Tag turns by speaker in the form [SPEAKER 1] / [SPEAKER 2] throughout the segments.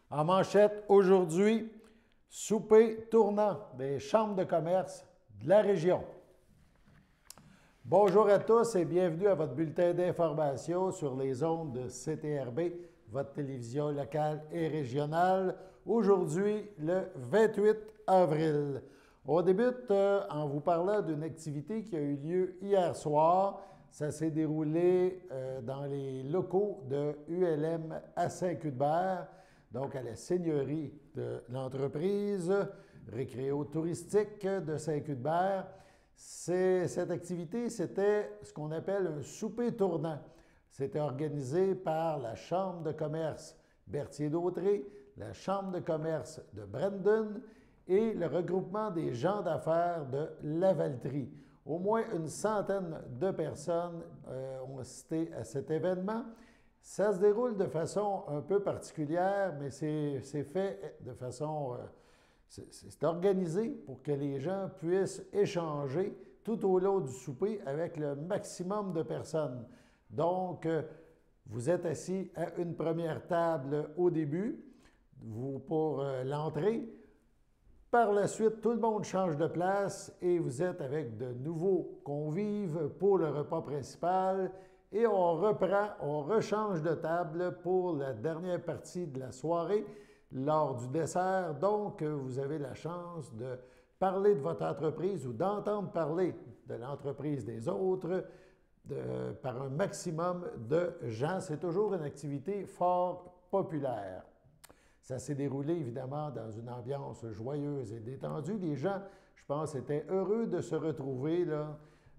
[SPEAKER 1] En manchette aujourd'hui, souper tournant des chambres de commerce de la région. Bonjour à tous et bienvenue à votre bulletin d'information sur les ondes de CTRB, votre télévision locale et régionale. Aujourd'hui, le 28 avril. On débute en vous parlant d'une activité qui a eu lieu hier soir. Ça s'est déroulé dans les locaux de ULM à Saint-Cuthbert, donc à la seigneurie de l'entreprise récréo-touristique de Saint-Cuthbert. Cette activité, c'était ce qu'on appelle un souper tournant. C'était organisé par la Chambre de commerce Berthier-Dautré, la Chambre de commerce de Brandon et le regroupement des gens d'affaires de Lavaltrie. Au moins une centaine de personnes ont assisté à cet événement. Ça se déroule de façon un peu particulière, mais c'est fait de façon... c'est organisé pour que les gens puissent échanger tout au long du souper avec le maximum de personnes. Donc, vous êtes assis à une première table au début pour l'entrée. Par la suite, tout le monde change de place et vous êtes avec de nouveaux convives pour le repas principal. Et on rechange de table pour la dernière partie de la soirée lors du dessert. Donc, vous avez la chance de parler de votre entreprise ou d'entendre parler de l'entreprise des autres par un maximum de gens. C'est toujours une activité fort populaire. Ça s'est déroulé évidemment dans une ambiance joyeuse et détendue. Les gens, je pense, étaient heureux de se retrouver là.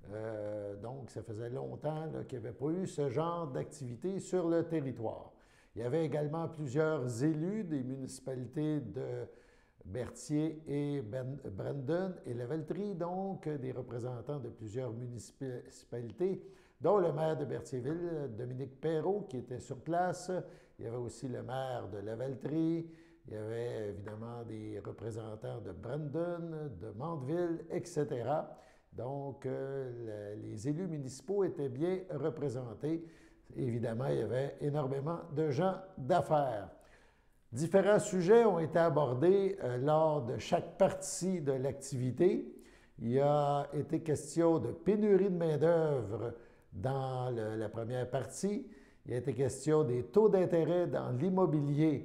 [SPEAKER 1] Donc, ça faisait longtemps qu'il n'y avait pas eu ce genre d'activité sur le territoire. Il y avait également plusieurs élus des municipalités de Berthier et Brandon et Lavaltrie, donc des représentants de plusieurs municipalités, dont le maire de Berthierville, Dominique Perrault, qui était sur place. Il y avait aussi le maire de Lavaltrie. Il y avait évidemment des représentants de Brandon, de Mandeville, etc. Donc, les élus municipaux étaient bien représentés. Évidemment, il y avait énormément de gens d'affaires. Différents sujets ont été abordés lors de chaque partie de l'activité. Il a été question de pénurie de main-d'œuvre dans la première partie. Il a été question des taux d'intérêt dans l'immobilier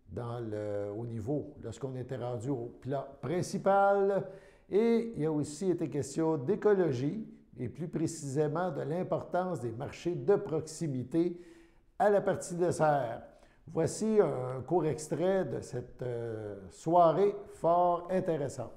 [SPEAKER 1] au niveau, lorsqu'on était rendu au plat principal. Et il a aussi été question d'écologie et plus précisément de l'importance des marchés de proximité à la partie dessert. Voici un court extrait de cette soirée fort intéressante.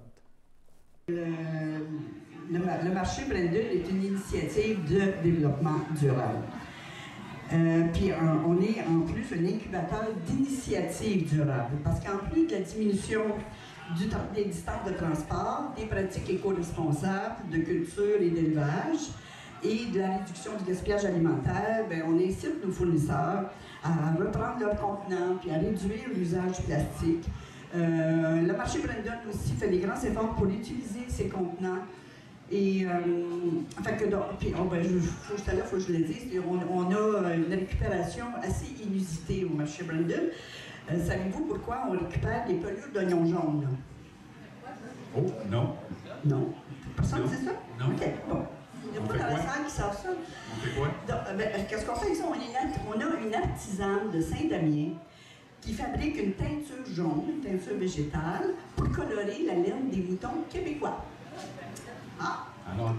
[SPEAKER 2] Le marché Brandon est une initiative de développement durable. Puis on est en plus un incubateur d'initiatives durables parce qu'en plus de la diminution des distances de transport, des pratiques éco-responsables, de culture et d'élevage et de la réduction du gaspillage alimentaire, bien, on incite nos fournisseurs à reprendre leurs contenants puis à réduire l'usage du plastique. Le marché Brandon aussi fait des grands efforts pour utiliser ces contenants. Et, faut que je le dise, on a une récupération assez inusitée au marché Brandon. Savez-vous pourquoi on récupère les pelures d'oignons jaunes?
[SPEAKER 3] Oh, non.
[SPEAKER 2] Non. Personne ne sait ça?
[SPEAKER 3] Non.
[SPEAKER 2] OK, bon. Il n'y a pas dans la salle qui savent ça.
[SPEAKER 3] On fait quoi?
[SPEAKER 2] Qu'est-ce qu'on fait avec ça? On a une artisane de Saint-Damien qui fabrique une teinture jaune, une teinture végétale, pour colorer la laine des moutons québécois. Ah.
[SPEAKER 3] Alors,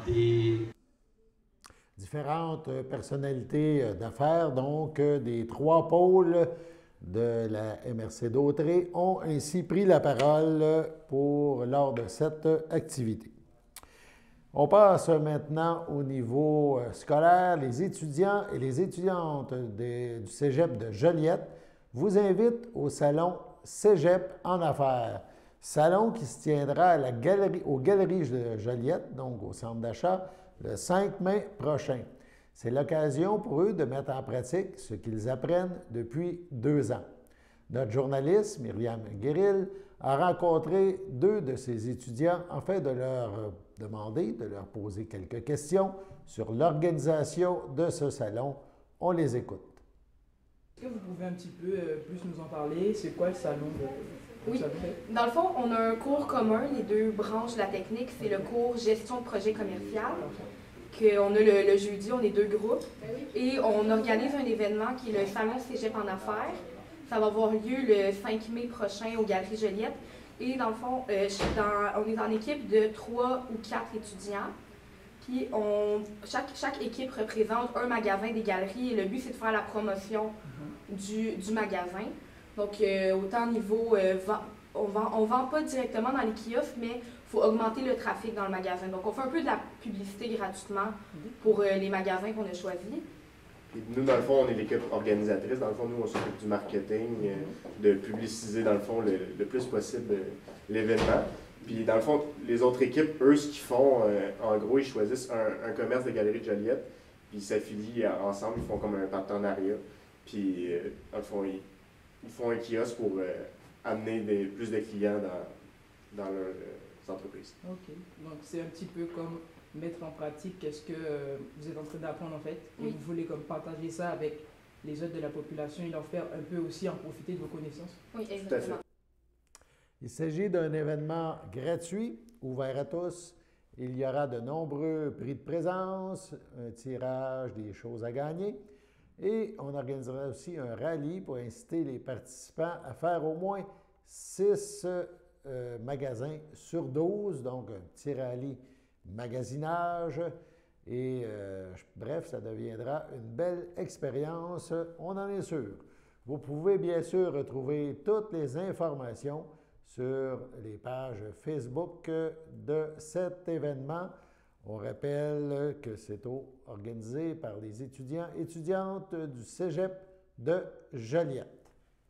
[SPEAKER 1] Différentes personnalités d'affaires, donc des trois pôles de la MRC Dautré, ont ainsi pris la parole lors de cette activité. On passe maintenant au niveau scolaire. Les étudiants et les étudiantes du Cégep de Joliette vous invitent au salon Cégep en affaires. Salon qui se tiendra aux Galeries de Joliette, donc au centre d'achat, le 5 mai prochain. C'est l'occasion pour eux de mettre en pratique ce qu'ils apprennent depuis 2 ans. Notre journaliste, Myriam Guéril, a rencontré 2 de ces étudiants afin de leur demander, de leur poser quelques questions sur l'organisation de ce salon. On les écoute.
[SPEAKER 4] Est-ce que vous pouvez un petit peu plus nous en parler? C'est quoi le salon de...
[SPEAKER 5] Oui. Dans le fond, on a un cours commun, les deux branches de la technique. C'est le cours gestion de projet commercial. Qu'on a le jeudi, on est 2 groupes. Et on organise un événement qui est le Salon Cégep en affaires. Ça va avoir lieu le 5 mai prochain aux Galeries Joliette. Et dans le fond, on est en équipe de 3 ou 4 étudiants. Puis chaque équipe représente un magasin des galeries et le but, c'est de faire la promotion du magasin. Donc, autant au niveau on vend pas directement dans les kiosques, mais il faut augmenter le trafic dans le magasin. Donc, on fait un peu de la publicité gratuitement pour les magasins qu'on a choisis.
[SPEAKER 6] Et nous, dans le fond, on est l'équipe organisatrice. Dans le fond, nous, on s'occupe du marketing, de publiciser, dans le fond, le plus possible l'événement. Puis, dans le fond, les autres équipes, eux, ce qu'ils font, en gros, ils choisissent un commerce de Galeries Joliette, puis ils s'affilient ensemble, ils font comme un partenariat. Puis, dans le fond, ils font un kiosque pour amener plus de clients dans leurs entreprises.
[SPEAKER 4] OK. Donc, c'est un petit peu comme mettre en pratique ce que vous êtes en train d'apprendre, en fait, et vous voulez comme partager ça avec les autres de la population et leur faire un peu aussi en profiter de vos connaissances.
[SPEAKER 5] Oui, exactement.
[SPEAKER 1] Il s'agit d'un événement gratuit, ouvert à tous. Il y aura de nombreux prix de présence, un tirage, des choses à gagner. Et on organisera aussi un rallye pour inciter les participants à faire au moins 6 magasins sur 12, donc un petit rallye magasinage. Et bref, ça deviendra une belle expérience, on en est sûr. Vous pouvez bien sûr retrouver toutes les informations sur les pages Facebook de cet événement. On rappelle que c'est organisé par les étudiants et étudiantes du Cégep de Joliette.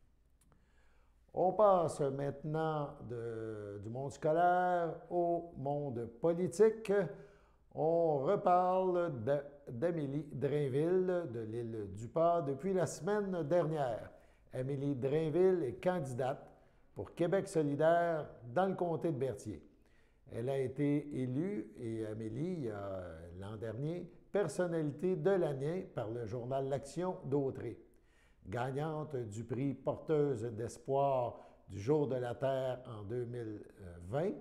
[SPEAKER 1] On passe maintenant du monde scolaire au monde politique. On reparle d'Amélie Drainville de l'île du Pas depuis la semaine dernière. Amélie Drainville est candidate pour Québec solidaire dans le comté de Berthier. Elle a été élue, et Amélie, l'an dernier, personnalité de l'année par le journal L'Action d'Autrey. Gagnante du prix Porteuse d'espoir du Jour de la Terre en 2020.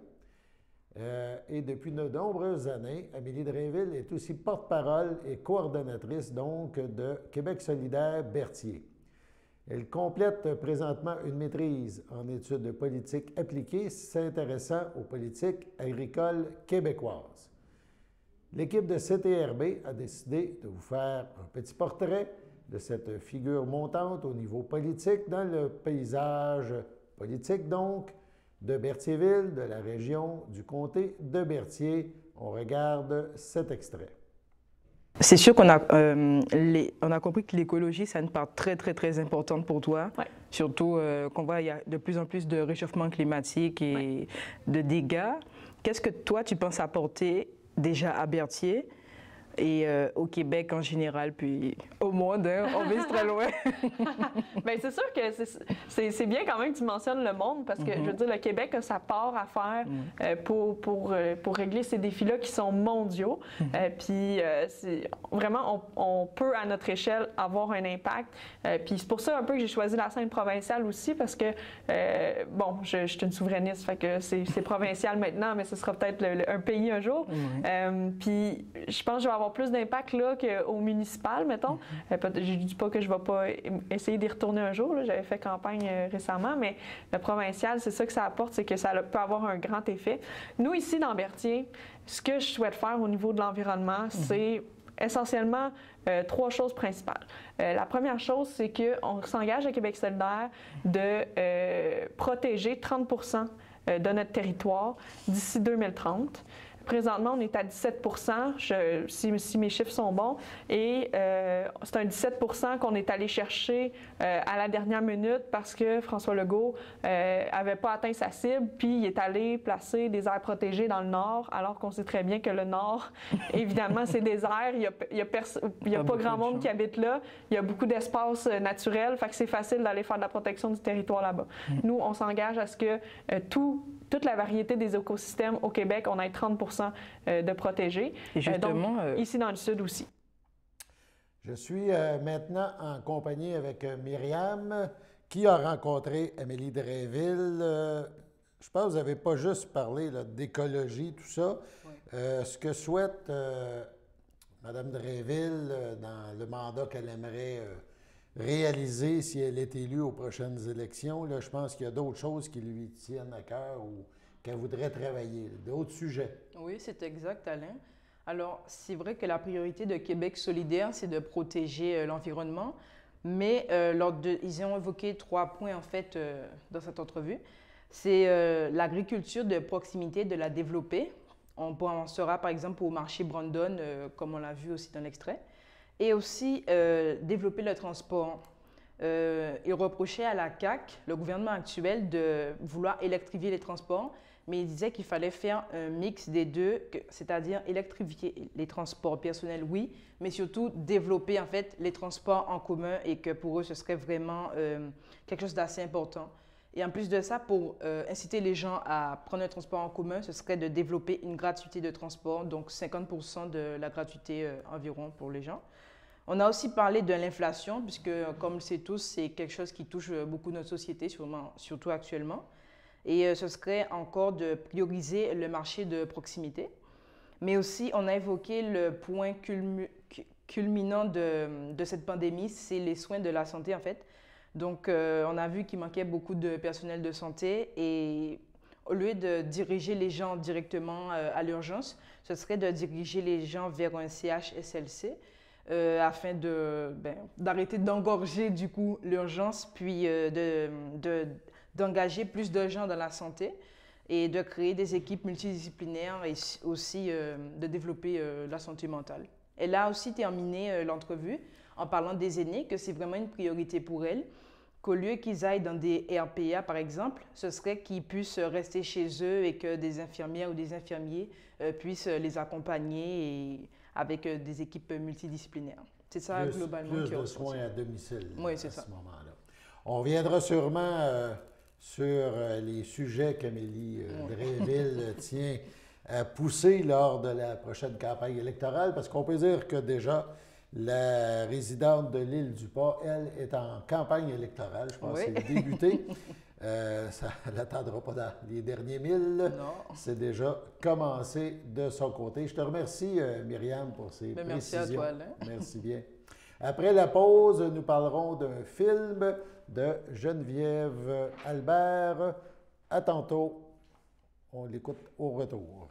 [SPEAKER 1] Et depuis de nombreuses années, Amélie Drainville est aussi porte-parole et coordonnatrice donc de Québec solidaire Berthier. Elle complète présentement une maîtrise en études de politique appliquée s'intéressant aux politiques agricoles québécoises. L'équipe de CTRB a décidé de vous faire un petit portrait de cette figure montante au niveau politique dans le paysage politique donc de Berthierville, de la région du comté de Berthier. On regarde cet extrait.
[SPEAKER 7] C'est sûr qu'on a, on a compris que l'écologie, c'est une part très, très, très importante pour toi. Ouais. Surtout qu'on voit qu'il y a de plus en plus de réchauffement climatique et de dégâts. Qu'est-ce que toi, tu penses apporter déjà à Berthier et au Québec en général, puis au monde, hein, on vise très loin.
[SPEAKER 8] Bien, c'est sûr que c'est bien quand même que tu mentionnes le monde, parce que, je veux dire, le Québec a sa part à faire pour régler ces défis-là qui sont mondiaux. Puis, vraiment, on peut, à notre échelle, avoir un impact. Puis c'est pour ça un peu que j'ai choisi la scène provinciale aussi, parce que, bon, je suis une souverainiste, fait que c'est provincial maintenant, mais ce sera peut-être un pays un jour. Puis, je pense que je vais avoir plus d'impact là qu'au municipal, mettons. Je ne dis pas que je ne vais pas essayer d'y retourner un jour. J'avais fait campagne récemment, mais le provincial, c'est ça que ça apporte, c'est que ça peut avoir un grand effet. Nous, ici, dans Berthier, ce que je souhaite faire au niveau de l'environnement, c'est essentiellement 3 choses principales. La première chose, c'est qu'on s'engage à Québec solidaire de protéger 30 % de notre territoire d'ici 2030. Présentement, on est à 17 % si mes chiffres sont bons, et c'est un 17 % qu'on est allé chercher à la dernière minute parce que François Legault n'avait pas atteint sa cible, puis il est allé placer des aires protégées dans le nord, alors qu'on sait très bien que le nord, évidemment, c'est désert, il n'y a pas grand monde qui habite là, il y a beaucoup d'espace naturel, fait que c'est facile d'aller faire de la protection du territoire là-bas. Nous, on s'engage à ce que toute la variété des écosystèmes au Québec, on ait 30 % de protégés.
[SPEAKER 7] Et justement,
[SPEAKER 8] donc, ici dans le sud aussi.
[SPEAKER 1] Je suis maintenant en compagnie avec Myriam, qui a rencontré Amélie Drainville. Je pense que vous n'avez pas juste parlé d'écologie, tout ça.
[SPEAKER 7] Oui.
[SPEAKER 1] Ce que souhaite Mme Drainville dans le mandat qu'elle aimerait réaliser si elle est élue aux prochaines élections, là, je pense qu'il y a d'autres choses qui lui tiennent à cœur ou qu'elle voudrait travailler, d'autres sujets.
[SPEAKER 7] Oui, c'est exact, Alain. Alors, c'est vrai que la priorité de Québec solidaire, c'est de protéger l'environnement, mais ils ont évoqué 3 points, en fait, dans cette entrevue. C'est l'agriculture de proximité, de la développer. On pensera, par exemple, au marché Brandon, comme on l'a vu aussi dans l'extrait. Et aussi développer le transport. Il reprochait à la CAQ, le gouvernement actuel, de vouloir électrifier les transports, mais il disait qu'il fallait faire un mix des deux, c'est-à-dire électrifier les transports personnels, oui, mais surtout développer en fait les transports en commun et que pour eux, ce serait vraiment quelque chose d'assez important. Et en plus de ça, pour inciter les gens à prendre un transport en commun, ce serait de développer une gratuité de transport, donc 50% de la gratuité environ pour les gens. On a aussi parlé de l'inflation, puisque comme on le sait tous, c'est quelque chose qui touche beaucoup notre société, surtout actuellement. Et ce serait encore de prioriser le marché de proximité. Mais aussi, on a évoqué le point culminant de cette pandémie, c'est les soins de la santé en fait. Donc, on a vu qu'il manquait beaucoup de personnel de santé et au lieu de diriger les gens directement à l'urgence, ce serait de diriger les gens vers un CHSLC afin d'arrêter d'engorger du coup l'urgence, puis d'engager plus de gens dans la santé et de créer des équipes multidisciplinaires et aussi de développer la santé mentale. Elle a aussi terminé l'entrevue en parlant des aînés, que c'est vraiment une priorité pour elle, qu'au lieu qu'ils aillent dans des RPA par exemple, ce serait qu'ils puissent rester chez eux et que des infirmières ou des infirmiers puissent les accompagner et avec des équipes multidisciplinaires. C'est ça globalement.
[SPEAKER 1] Plus de soins à domicile
[SPEAKER 7] oui, c'est ça.
[SPEAKER 1] À ce moment-là. On reviendra sûrement sur les sujets qu'Amélie Drainville tient à pousser lors de la prochaine campagne électorale, parce qu'on peut dire que déjà, la résidente de l'île du Pas, elle, est en campagne électorale. Je pense que c'est débuté. Ça n'attendra pas dans les derniers 1000.
[SPEAKER 7] Non.
[SPEAKER 1] C'est déjà commencé de son côté. Je te remercie, Myriam, pour ces précisions.
[SPEAKER 7] Merci à toi, Alain.
[SPEAKER 1] Merci bien. Après la pause, nous parlerons d'un film de Geneviève Albert. À tantôt. On l'écoute au retour.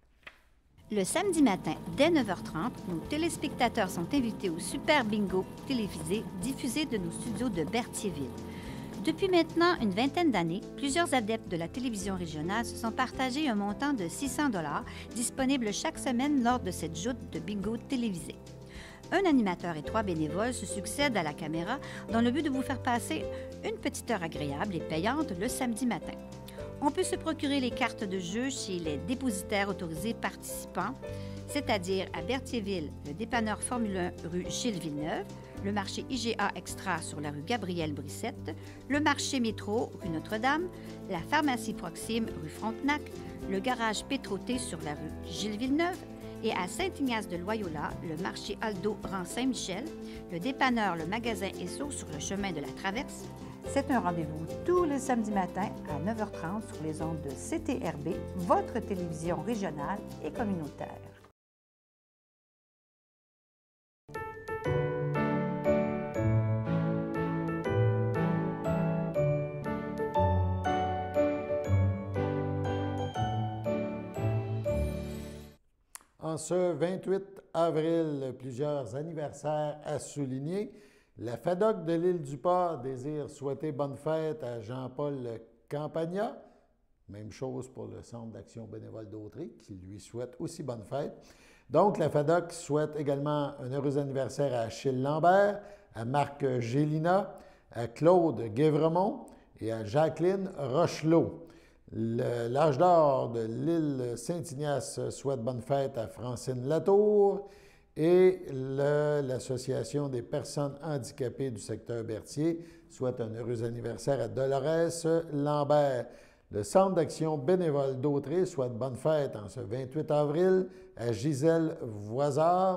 [SPEAKER 9] Le samedi matin, dès 9h30, nos téléspectateurs sont invités au Super Bingo télévisé diffusé de nos studios de Berthierville. Depuis maintenant une vingtaine d'années, plusieurs adeptes de la télévision régionale se sont partagés un montant de 600 $ disponible chaque semaine lors de cette joute de bingo télévisé. Un animateur et 3 bénévoles se succèdent à la caméra dans le but de vous faire passer une petite heure agréable et payante le samedi matin. On peut se procurer les cartes de jeu chez les dépositaires autorisés participants, c'est-à-dire à Berthierville, le dépanneur Formule 1 rue Gilles Villeneuve, le marché IGA Extra sur la rue Gabrielle Brissette, le marché Métro rue Notre-Dame, la pharmacie Proxime rue Frontenac, le garage Pétroté sur la rue Gilles Villeneuve et à Saint-Ignace-de-Loyola, le marché Aldo rang Saint-Michel, le dépanneur Le Magasin Esso sur le chemin de la Traverse. C'est un rendez-vous tous les samedis matins à 9h30 sur les ondes de CTRB, votre télévision régionale et communautaire.
[SPEAKER 1] En ce 28 avril, plusieurs anniversaires à souligner. La FADOC de l'île du Pas désire souhaiter bonne fête à Jean-Paul Campagna. Même chose pour le Centre d'action bénévole d'Autrey, qui lui souhaite aussi bonne fête. Donc, la FADOC souhaite également un heureux anniversaire à Achille Lambert, à Marc Gélina, à Claude Guévremont et à Jacqueline Rochelot. L'âge d'or de l'île Saint-Ignace souhaite bonne fête à Francine Latour et l'Association des personnes handicapées du secteur Berthier souhaite un heureux anniversaire à Dolores Lambert. Le Centre d'action bénévole d'Autrey souhaite bonne fête en ce 28 avril à Gisèle Voisard.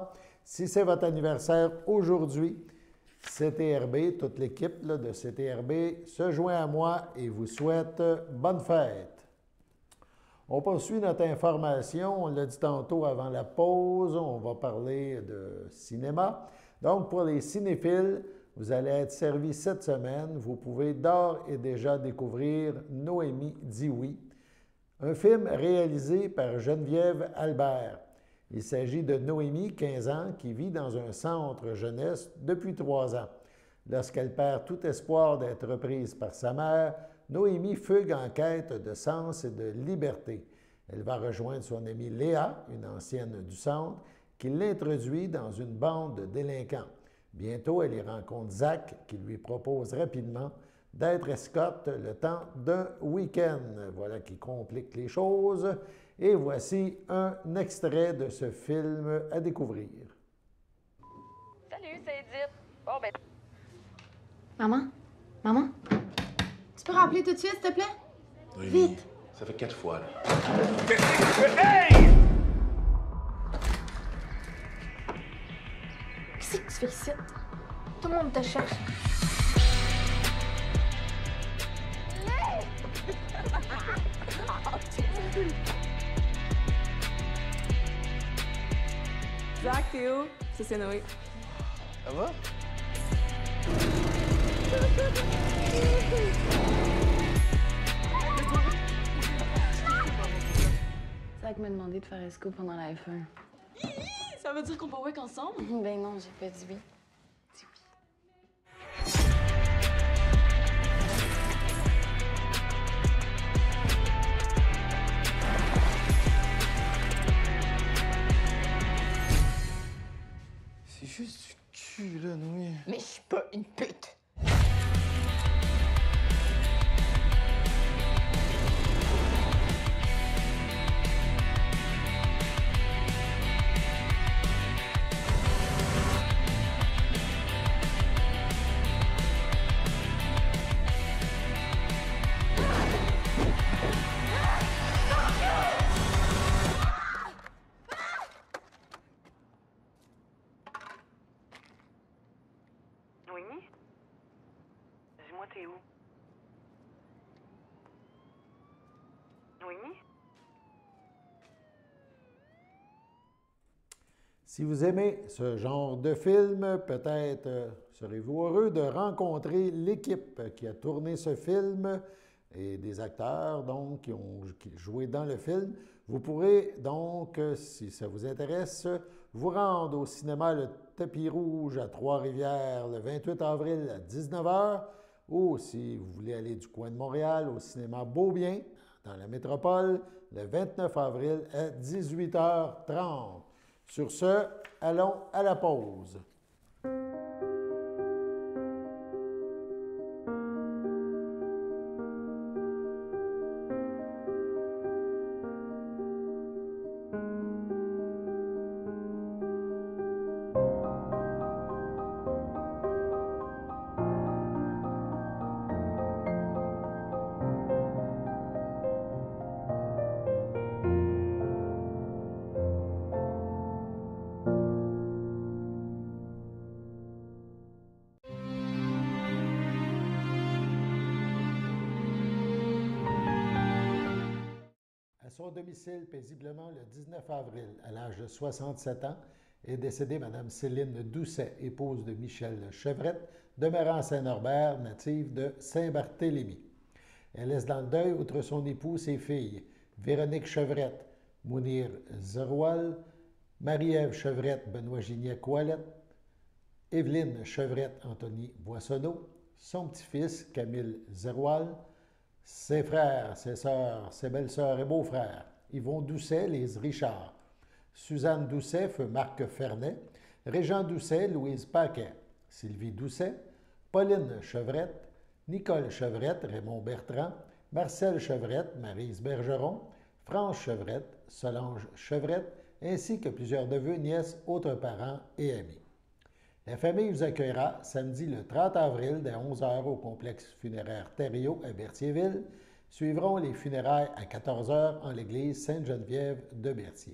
[SPEAKER 1] si c'est votre anniversaire aujourd'hui, CTRB, toute l'équipe de CTRB se joint à moi et vous souhaite bonne fête. On poursuit notre information, on l'a dit tantôt avant la pause, on va parler de cinéma. Donc, pour les cinéphiles, vous allez être servis cette semaine. Vous pouvez d'ores et déjà découvrir Noémie dit oui, un film réalisé par Geneviève Albert. Il s'agit de Noémie, 15 ans, qui vit dans un centre jeunesse depuis 3 ans. Lorsqu'elle perd tout espoir d'être reprise par sa mère, Noémie fugue en quête de sens et de liberté. Elle va rejoindre son amie Léa, une ancienne du centre, qui l'introduit dans une bande de délinquants. Bientôt, elle y rencontre Zach, qui lui propose rapidement d'être escorte le temps d'un week-end. Voilà qui complique les choses. Et voici un extrait de ce film à découvrir.
[SPEAKER 10] Salut, c'est Edith. Bon, ben...
[SPEAKER 11] Maman? Maman? Tu peux rappeler tout de suite, s'il te plaît?
[SPEAKER 12] Oui,
[SPEAKER 11] Vite!
[SPEAKER 12] Ça fait 4 fois, là.
[SPEAKER 11] Hey! Qu'est-ce que tu fais ici? Tout le monde te cherche.
[SPEAKER 13] Zach, Théo, c'est Noé.
[SPEAKER 12] Ça va?
[SPEAKER 11] Zach m'a demandé de faire esco pendant la F1.
[SPEAKER 13] Ça veut dire qu'on peut work ensemble?
[SPEAKER 11] Ben non, j'ai pas dit oui. Dis oui.
[SPEAKER 12] C'est juste du cul, là, Noé.
[SPEAKER 11] Mais je suis pas une pute.
[SPEAKER 10] Noémie? Dis-moi, t'es où? Noémie?
[SPEAKER 1] Si vous aimez ce genre de film, peut-être serez-vous heureux de rencontrer l'équipe qui a tourné ce film et des acteurs donc, qui ont joué dans le film. Vous pourrez donc, si ça vous intéresse, vous rendre au cinéma Le Tapis Rouge à Trois-Rivières le 28 avril à 19 h ou si vous voulez aller du coin de Montréal au cinéma Beaubien dans la métropole le 29 avril à 18 h 30. Sur ce, allons à la pause. Son domicile paisiblement le 19 avril, à l'âge de 67 ans, est décédée Mme Céline Doucet, épouse de Michel Chevrette, demeurant à Saint-Norbert, native de Saint-Barthélemy. Elle laisse dans le deuil, outre son époux, ses filles, Véronique Chevrette, Mounir Zeroual, Marie-Ève Chevrette, Benoît Gignac-Ouellette, Évelyne Chevrette, Anthony Boissonneau, son petit-fils, Camille Zeroual, ses frères, ses sœurs, ses belles-sœurs et beaux-frères, Yvon Doucet, Lise Richard, Suzanne Doucet, feu Marc Fernet, Régent Doucet, Louise Paquet, Sylvie Doucet, Pauline Chevrette, Nicole Chevrette, Raymond Bertrand, Marcel Chevrette, Maryse Bergeron, France Chevrette, Solange Chevrette, ainsi que plusieurs neveux, nièces, autres parents et amis. La famille vous accueillera samedi le 30 avril dès 11 h au complexe funéraire Thériault à Berthierville. Suivront les funérailles à 14 h en l'église Sainte-Geneviève de Berthier.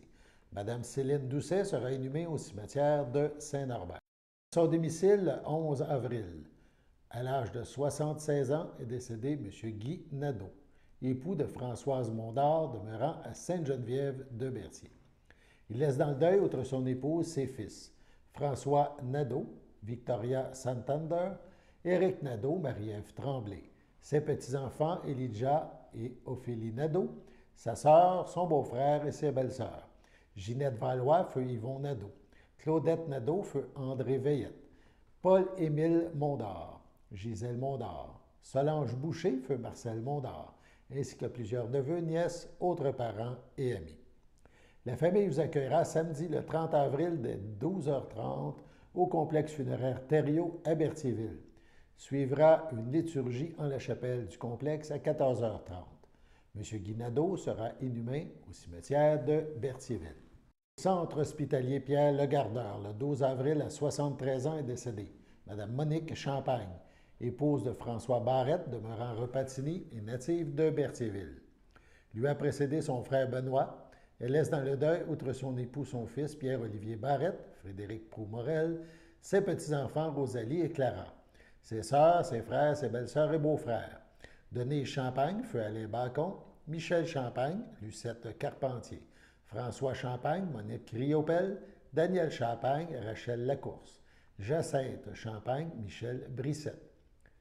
[SPEAKER 1] Madame Céline Doucet sera inhumée au cimetière de Saint-Norbert. Son domicile, le 11 avril. À l'âge de 76 ans est décédé M. Guy Nadeau, époux de Françoise Mondard, demeurant à Sainte-Geneviève de Berthier. Il laisse dans le deuil, outre son épouse, ses fils, François Nadeau, Victoria Santander, Éric Nadeau, Marie-Ève Tremblay, ses petits-enfants, Elijah et Ophélie Nadeau, sa sœur, son beau-frère et ses belles-sœurs, Ginette Valois, feu Yvon Nadeau, Claudette Nadeau, feu André Veillette, Paul-Émile Mondard, Gisèle Mondard, Solange Boucher, feu Marcel Mondard, ainsi que plusieurs neveux, nièces, autres parents et amis. La famille vous accueillera samedi le 30 avril dès 12h30 au complexe funéraire Thériault à Berthierville. Suivra une liturgie en la chapelle du complexe à 14h30. M. Guy Nadeau sera inhumé au cimetière de Berthierville. Centre hospitalier Pierre Legardeur, le 12 avril à 73 ans, est décédée. Mme Monique Champagne, épouse de François Barrette, demeurant Repatigny et native de Berthierville. Lui a précédé son frère Benoît. Elle laisse dans le deuil, outre son époux, son fils Pierre-Olivier Barrette, Frédéric Proux-Morel, ses petits-enfants Rosalie et Clara, ses sœurs, ses frères, ses belles-sœurs et beaux-frères. Denise Champagne, feu Alain Bacon, Michel Champagne, Lucette Carpentier, François Champagne, Monique Riopel, Daniel Champagne, Rachel Lacourse, Jacinthe Champagne, Michel Brissette,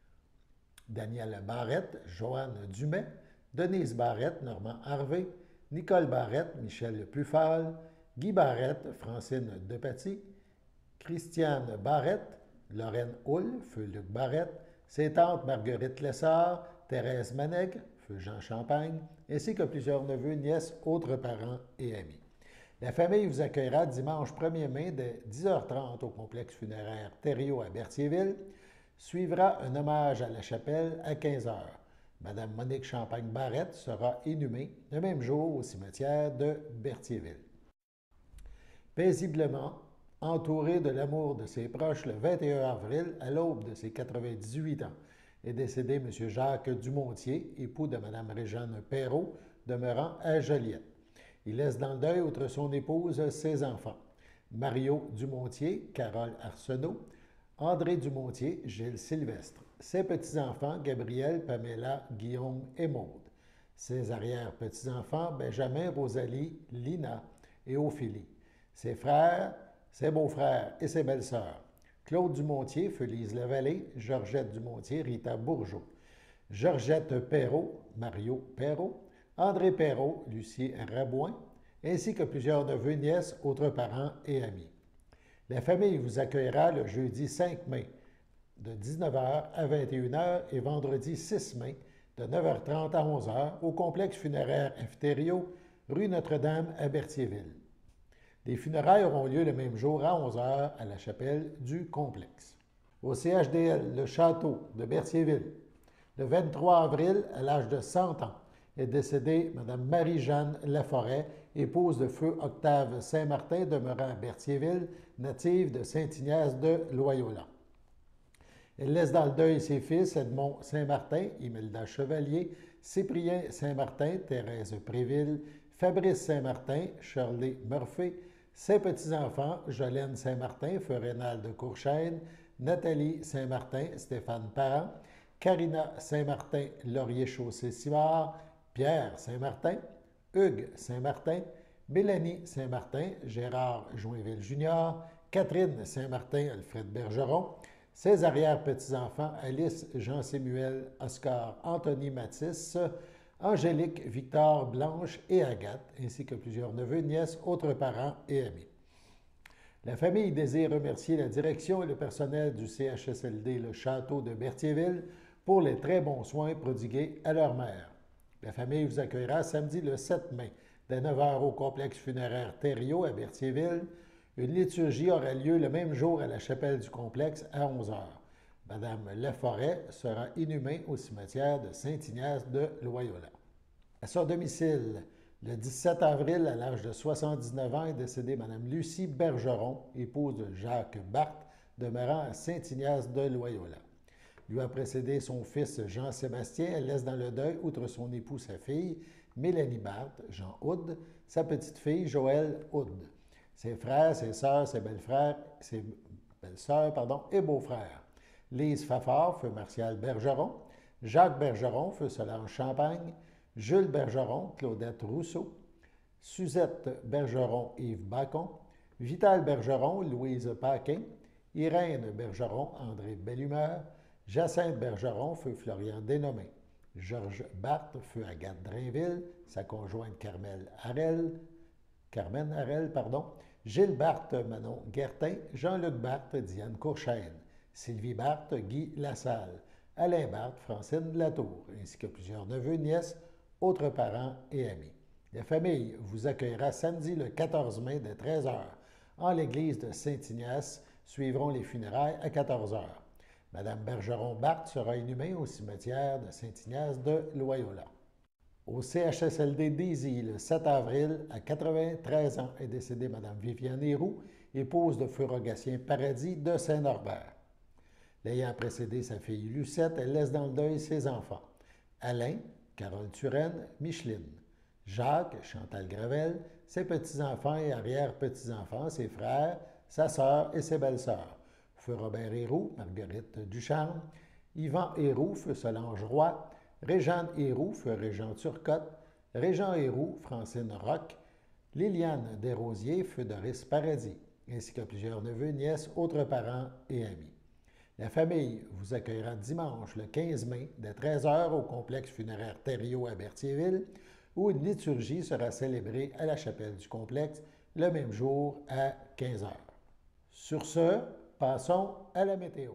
[SPEAKER 1] Daniel Barrette, Joanne Dumais, Denise Barrette, Normand Harvey, Nicole Barrette, Michel Puffal, Guy Barrette, Francine Depaty, Christiane Barrette, Lorraine Houle, feu Luc Barrette, ses tantes Marguerite Lessard, Thérèse Manègre, feu Jean Champagne, ainsi que plusieurs neveux, nièces, autres parents et amis. La famille vous accueillera dimanche 1er mai dès 10h30 au complexe funéraire Thériault à Berthierville. Suivra un hommage à la chapelle à 15h. Mme Monique Champagne-Barrette sera inhumée le même jour au cimetière de Berthierville. Paisiblement, entouré de l'amour de ses proches le 21 avril, à l'aube de ses 98 ans, est décédé M. Jacques Dumontier, époux de Mme Réjeanne Perrault, demeurant à Joliette. Il laisse dans le deuil, outre son épouse, ses enfants, Mario Dumontier, Carole Arsenault, André Dumontier, Gilles Sylvestre, ses petits-enfants, Gabriel, Pamela, Guillaume et Maude, ses arrière-petits-enfants, Benjamin, Rosalie, Lina et Ophélie, ses frères, ses beaux-frères et ses belles-sœurs, Claude Dumontier, Félise Lavallée, Georgette Dumontier, Rita Bourgeot, Georgette Perrault, Mario Perrault, André Perrault, Lucie Rabouin, ainsi que plusieurs neveux, nièces, autres parents et amis. La famille vous accueillera le jeudi 5 mai de 19h à 21h et vendredi 6 mai de 9h30 à 11h au complexe funéraire F. Thériault, rue Notre-Dame à Berthierville. Les funérailles auront lieu le même jour à 11h à la chapelle du complexe. Au CHDL, le château de Berthierville, le 23 avril, à l'âge de 100 ans, est décédée Mme Marie-Jeanne Laforêt, épouse de feu Octave Saint-Martin, demeurant à Berthierville, native de Saint-Ignace de Loyola. Elle laisse dans le deuil ses fils Edmond Saint-Martin, Imelda Chevalier, Cyprien Saint-Martin, Thérèse Préville, Fabrice Saint-Martin, Shirley Murphy, ses petits-enfants Jolène Saint-Martin, feu Rénal de Courchêne, Nathalie Saint-Martin, Stéphane Parent, Carina Saint-Martin, Laurier-Chaussée-Simard, Pierre Saint-Martin, Hugues Saint-Martin, Mélanie Saint-Martin, Gérard Joinville Junior, Catherine Saint-Martin, Alfred Bergeron, ses arrière-petits-enfants Alice, Jean-Samuel, Oscar, Anthony Matisse, Angélique, Victor, Blanche et Agathe, ainsi que plusieurs neveux, nièces, autres parents et amis. La famille désire remercier la direction et le personnel du CHSLD Le Château de Berthierville pour les très bons soins prodigués à leur mère. La famille vous accueillera samedi le 7 mai, dès 9h au complexe funéraire Thériault à Berthierville. Une liturgie aura lieu le même jour à la chapelle du complexe à 11h. Madame Laforêt sera inhumée au cimetière de Saint-Ignace de Loyola. À son domicile, le 17 avril, à l'âge de 79 ans, est décédée Mme Lucie Bergeron, épouse de Jacques Barthes, demeurant à Saint-Ignace de Loyola. Lui a précédé son fils Jean-Sébastien. Elle laisse dans le deuil, outre son époux, sa fille, Mélanie Barthes, Jean Houd, sa petite-fille Joëlle Houd, ses frères, ses sœurs, ses belles-sœurs, et beaux-frères. Lise Fafard, feu Martial Bergeron, Jacques Bergeron, feu Solange Champagne, Jules Bergeron, Claudette Rousseau, Suzette Bergeron, Yves Bacon, Vital Bergeron, Louise Paquin, Irène Bergeron, André Bellumeur, Jacinthe Bergeron, feu Florian Dénommé, Georges Barthes, feu Agathe Drainville, sa conjointe Carmen Harel, Gilles Barthes, Manon Guertin, Jean-Luc Barthes, Diane Courchaine, Sylvie Barthes, Guy Lassalle, Alain Barthes, Francine Latour, ainsi que plusieurs neveux, nièces, autres parents et amis. La famille vous accueillera samedi le 14 mai dès 13h en l'église de Saint-Ignace. Suivront les funérailles à 14h. Madame Bergeron-Barthes sera inhumée au cimetière de Saint-Ignace de Loyola. Au CHSLD d'Ézy, le 7 avril, à 93 ans, est décédée Madame Viviane Héroux, épouse de feu Rogatien Paradis de Saint-Norbert. L'ayant précédé sa fille Lucette, elle laisse dans le deuil ses enfants. Alain, Carole Turenne, Micheline. Jacques, Chantal Gravel, ses petits-enfants et arrière-petits-enfants, ses frères, sa sœur et ses belles-sœurs. Feu Robert Héroux, Marguerite Ducharme, Yvan Héroux, feu Solange Roy, Réjeanne Héroux, feu Régent Turcotte, Régent Héroux, Francine Roch, Liliane Desrosiers, feu Doris Paradis, ainsi que plusieurs neveux, nièces, autres parents et amis. La famille vous accueillera dimanche le 15 mai dès 13h au complexe funéraire Thériault à Berthierville, où une liturgie sera célébrée à la chapelle du complexe le même jour à 15h. Sur ce, passons à la météo.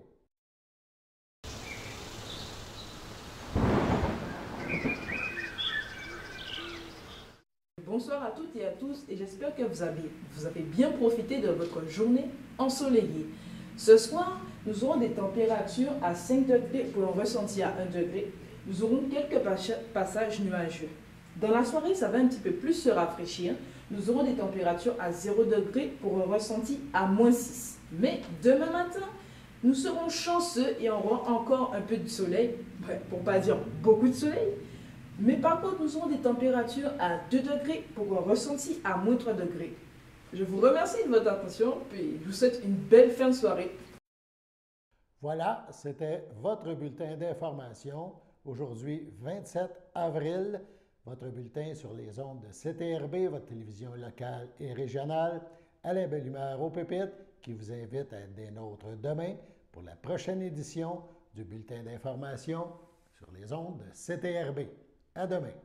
[SPEAKER 4] Bonsoir à toutes et à tous et j'espère que vous avez bien profité de votre journée ensoleillée. Ce soir, nous aurons des températures à 5 degrés pour un ressenti à 1 degré. Nous aurons quelques passages nuageux. Dans la soirée, ça va un petit peu plus se rafraîchir. Nous aurons des températures à 0 degré pour un ressenti à -6. Mais demain matin, nous serons chanceux et aurons encore un peu de soleil, pour ne pas dire beaucoup de soleil. Mais par contre, nous aurons des températures à 2 degrés pour un ressenti à -3 degrés. Je vous remercie de votre attention et je vous souhaite une belle fin de soirée.
[SPEAKER 1] Voilà, c'était votre bulletin d'information. Aujourd'hui, 27 avril, votre bulletin sur les ondes de CTRB, votre télévision locale et régionale. Alain Bellumeur au pupitre, qui vous invite à être des nôtres demain pour la prochaine édition du bulletin d'information sur les ondes de CTRB. À demain.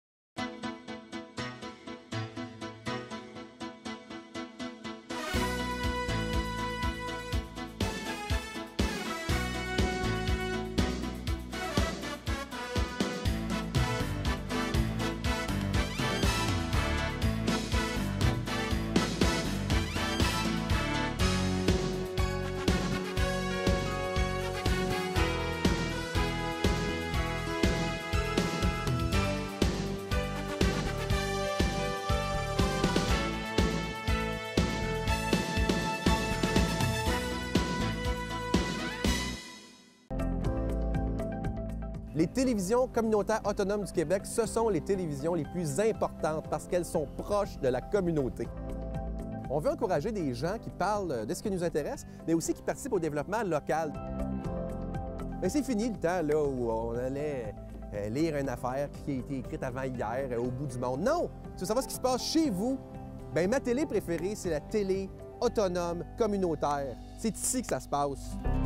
[SPEAKER 14] Les télévisions communautaires autonomes du Québec, ce sont les télévisions les plus importantes parce qu'elles sont proches de la communauté. On veut encourager des gens qui parlent de ce qui nous intéresse, mais aussi qui participent au développement local. Mais c'est fini le temps là, où on allait lire une affaire qui a été écrite avant hier au bout du monde. Non! Tu veux savoir ce qui se passe chez vous? Bien, ma télé préférée, c'est la télé autonome communautaire. C'est ici que ça se passe.